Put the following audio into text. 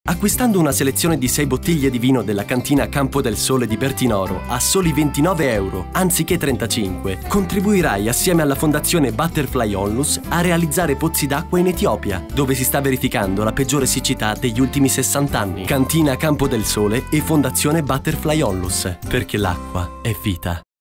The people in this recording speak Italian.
Acquistando una selezione di 6 bottiglie di vino della cantina Campo del Sole di Bertinoro a soli 29 euro, anziché 35, contribuirai assieme alla Fondazione Butterfly Onlus a realizzare pozzi d'acqua in Etiopia, dove si sta verificando la peggiore siccità degli ultimi 60 anni. Cantina Campo del Sole e Fondazione Butterfly Onlus, perché l'acqua è vita.